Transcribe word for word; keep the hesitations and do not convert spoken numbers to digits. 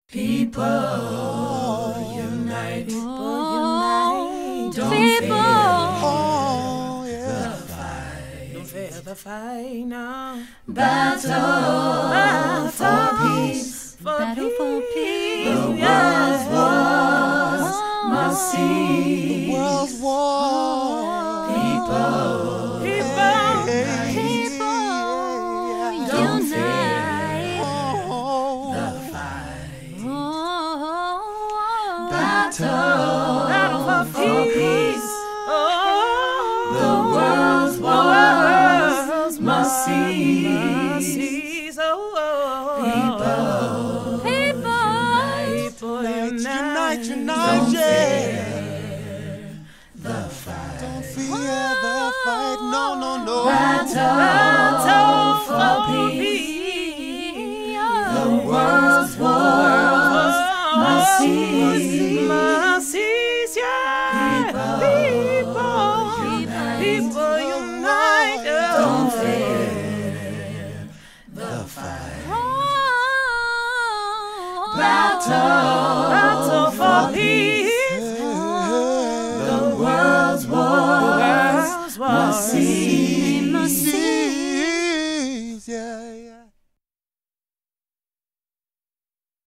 People unite, people unite, don't people. fear Oh, yeah. the fight, Don't fear the fight now. battle, Battle for peace, For Battle for peace. the world's Yes. wars must The cease. world's war. People People, Hey, people, yeah. Don't unite. Oh, the fight, Oh, battle, battle for peace. Oh, the world's wars must cease. cease. Oh, People people, unite, unite, Don't yeah. fear the fight, Don't fear the fight. No, no, no. battle, Battle for peace. The world's wars must cease. Must cease, yeah. People People, people unite. Don't fear the fight, battle, Battle for peace. the world's wars must cease.